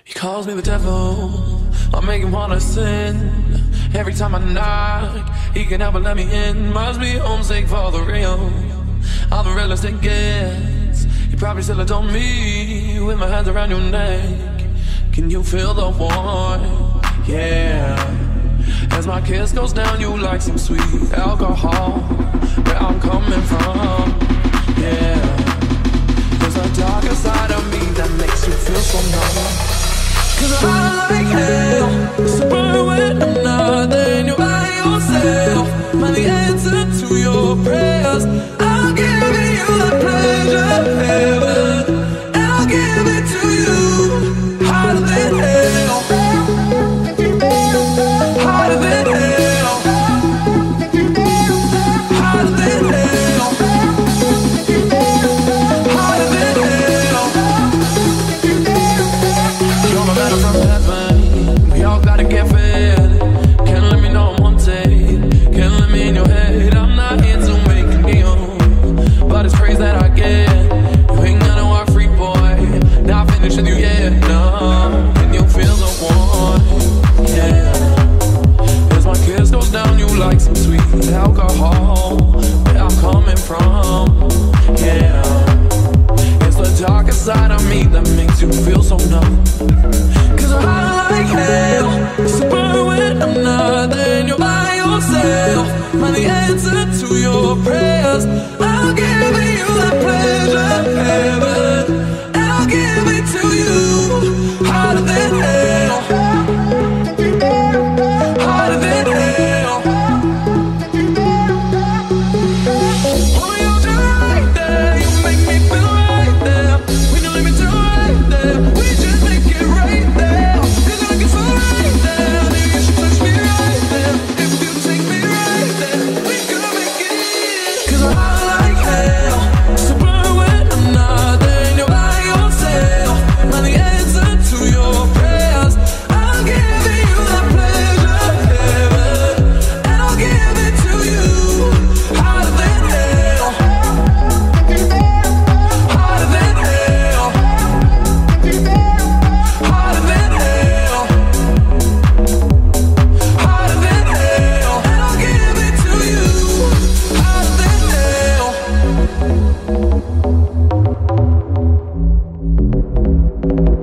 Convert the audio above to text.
He calls me the devil, I make him wanna sin. Every time I knock, he can help but let me in. Must be homesick for the real, I'm the realest it gets. You probably still adore me, with my hands around your neck. Can you feel the warmth? Yeah. As my kiss goes down, you like some sweet alcohol. Where I'm coming from, yeah. There's a darker side of me that makes you feel so numb. Cause I like hell, so burn when I'm not there and you're by yourself. Find the answer to your prayers. I'll give you the pleasure of heaven, and I'll give it to you. Hotter than hell, hotter than hell, hotter than hell, hotter than hell. You're my matter from heaven, we all gotta get fed. Can't let me know I'm wanted, can't let me in your head. I'm not here to make a deal, but it's praise that I get. You ain't gonna walk free, boy, not finished with you yet, no. Can you feel the warmth? Yeah. As my kiss goes down, you like some sweet alcohol. Where I'm coming from, yeah. It's the darker side of me that makes you feel so numb. Cause I like hell, so burn when I'm not there and you're by yourself. Find the answer to your prayers. I'll give you the pleasure of heaven, and I'll give it to you. Hotter than hell, hotter than hell. Oh, you're just right there, you make me feel right there. When you leave me to right there, we just make it right there. Cause I can feel right there, maybe you should touch me right there. If you take me right there, we could make it. Cause I like hell, so burn when I'm not there and you're by yourself. Find the answer to your prayers. I'll give you the pleasure of heaven, and I'll give it to you. Hotter than hell, hotter than hell, hotter than hell, hotter than hell, and I'll give it to you. Hotter than hell.